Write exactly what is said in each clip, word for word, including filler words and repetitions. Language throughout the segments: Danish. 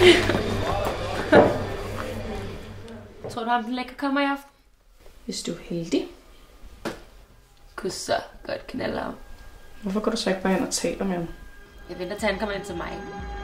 Tror du, ham den lækker kommer i aften? Hvis du er heldig. Kunne så godt knalde ham. Hvorfor går du så ikke bare hen og taler med ham? Jeg venter til han kommer ind til mig.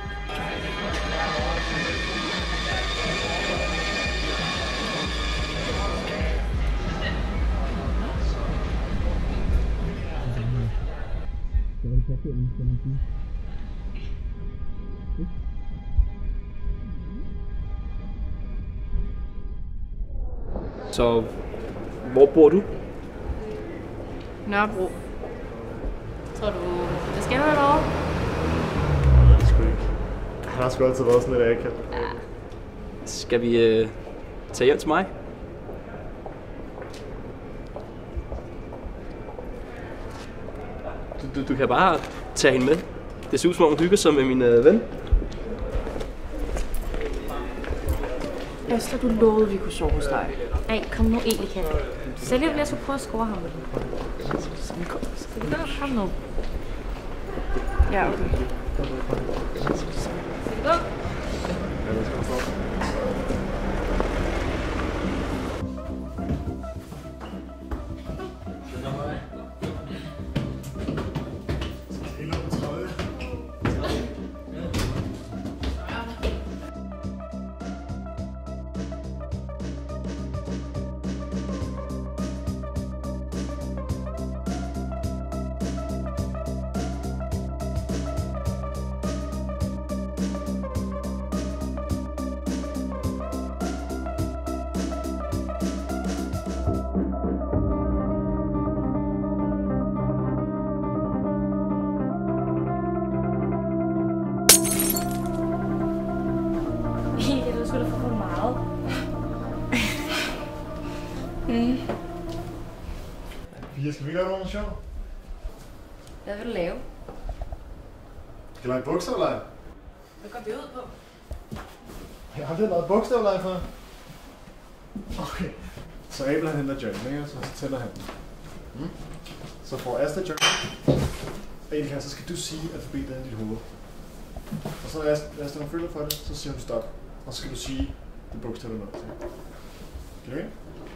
Så hvor bor du? Nørrebro. Tror du, det skal være derovre? Nej, det sgu ikke. Han har sgu altid været sådan lidt akavet. Ja. Skal vi øh, tage hjem til mig? Du, du, du kan bare tage hende med. Det ser ud som om hun hygger sig med min øh, ven. Esther, du lovede, vi kunne sove hos dig. Ej, kom nu egentlig, Kat. Selv vil jeg skulle prøve at score ham. Skal vi gå? Kom nu. Ja, okay. Skal vi gå? Ja, lad os komme så. Det er sgu da for meget. Mm. Pia, skal vi gøre noget sjovt? Hvad vil du lave? Skal vi lege bogstavleje? Hvad går vi ud på? Jeg har aldrig lavet bogstavleje før. Okay. Så Abel han henter journey, ikke? Så tænder han den. Mm. Så får Asta journey. Og Elika, så skal du sige alfabetet af dit hoved. Og så når Asta hun føler for det, så siger hun stop. Og så skal du sige det bogstav, du er nået til. Kan du ikke?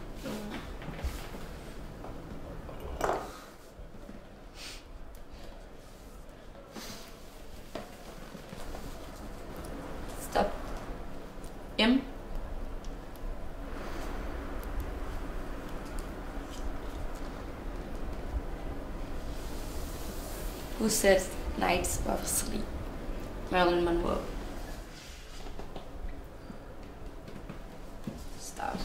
Stop. M. Who said nights were sleep? Marilyn Monroe. Start.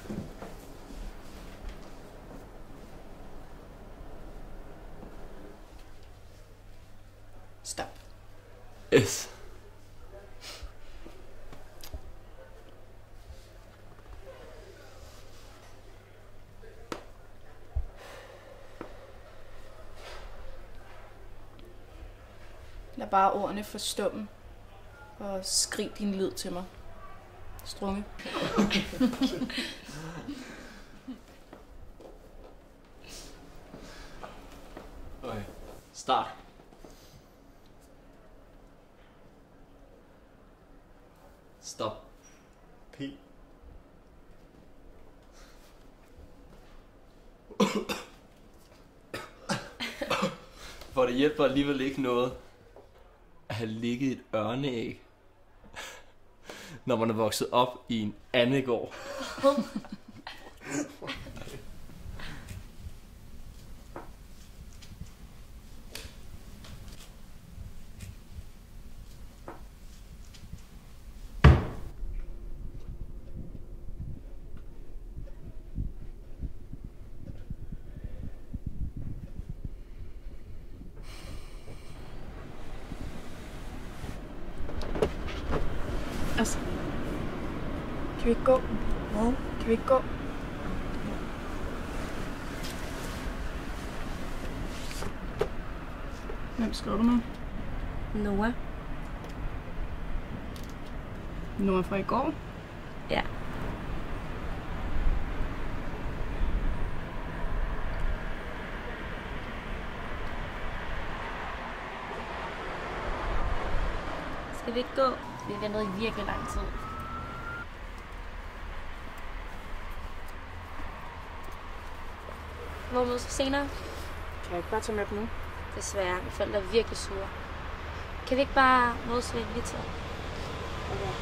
Stop. S. Lad bare ordene forstumme og skrig din lyd til mig. Strunge. Okay. Start. Stop. P. For det hjælper alligevel ikke noget at have ligget et ørneæg, når man er vokset op i en andegård. Altså, kan vi ikke gå? Hvad? Kan vi ikke gå? Hvem skriver du med? Noah. Noah fra i går? Ja. Skal vi ikke gå? Vi har ventet i virkelig lang tid. Hvor mødes vi senere? Kan jeg ikke bare tage med dem nu? Desværre, mine forældre er virkelig sure. Kan vi ikke bare mødes ved lidt til? Okay.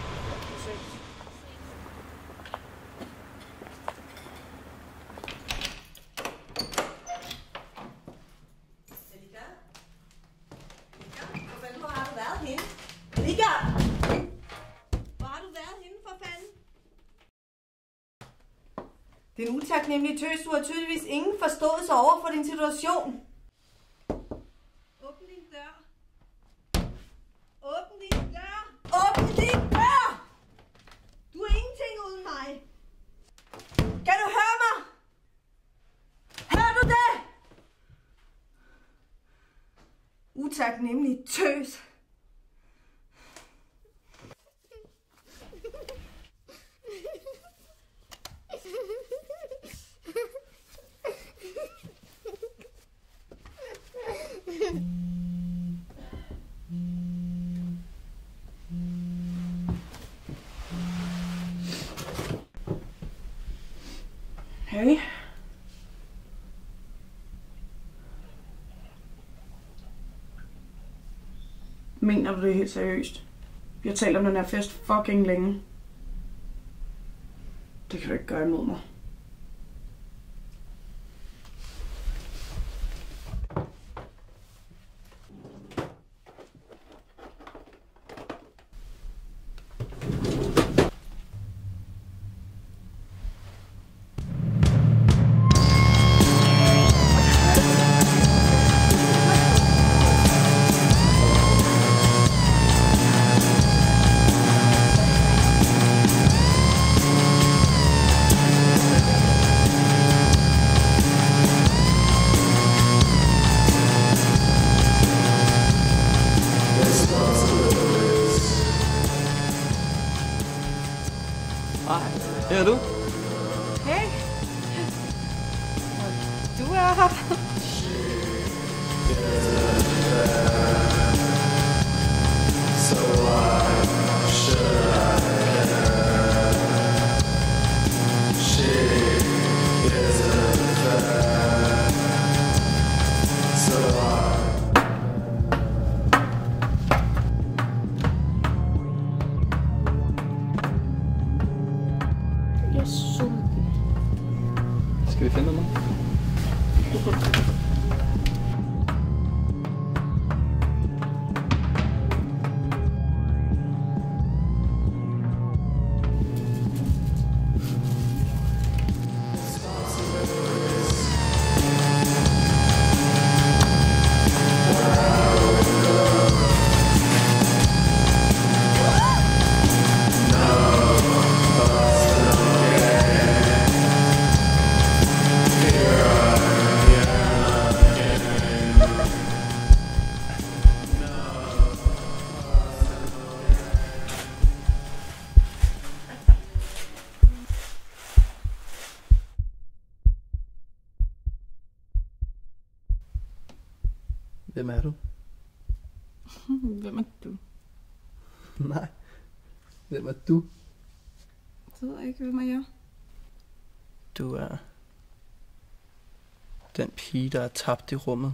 Det er en utaknemmelig tøs, du har tydeligvis ingen forståelse over for din situation. Åbn din dør. Åbn din dør. Åbn din dør! Du er ingenting uden mig. Kan du høre mig? Hører du det? Utaknemmelig tøs. Hey. Mener du det helt seriøst? Vi har talt om den her fest fucking længe. Det kan du ikke gøre imod mig. Hej, her er du. Hey. Du er her. Jeg er sulten. Skal vi finde noget? Hvem er du? Hvem er du? Nej. Hvem er du? Jeg ved ikke, hvem er jeg? Du er den pige, der er tabt i rummet.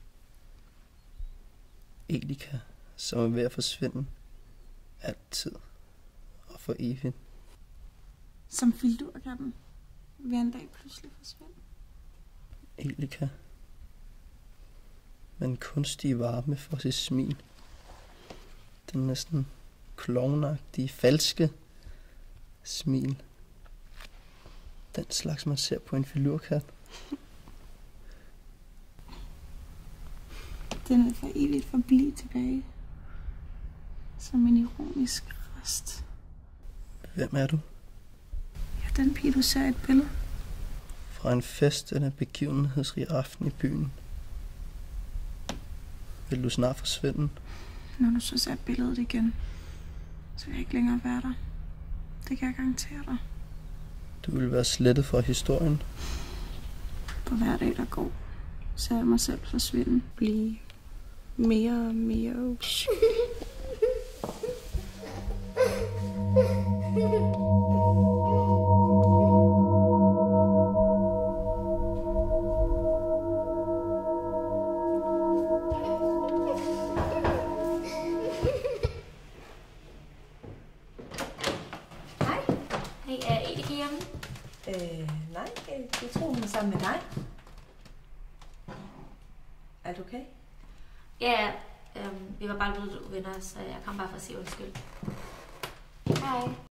Elika, som er ved at forsvinde. Altid. Og for evigt. Som fildurkatten vil en dag pludselig forsvinde. Elika. Med en kunstig varme for sit smil. Den næsten klovnagtige, falske smil. Den slags, man ser på en filurkat. Den er for evigt forblive tilbage. Som en ironisk rest. Hvem er du? Ja, den pige, du ser i et billede. Fra en fest eller begivenhedsrig aften i byen. Vil du snart forsvinde? Når du så ser billedet igen, så vil jeg ikke længere være der. Det kan jeg garantere dig. Du vil være slettet fra historien. På hver dag, der går, ser jeg mig selv forsvinde. Blive mere og mere Hej. Hej, er Edike hjemme? Øh, nej, jeg tror, hun er sammen med dig. Er du okay? Ja, øhm, vi var bare blevet venner, så jeg kom bare for at sige undskyld. Hej.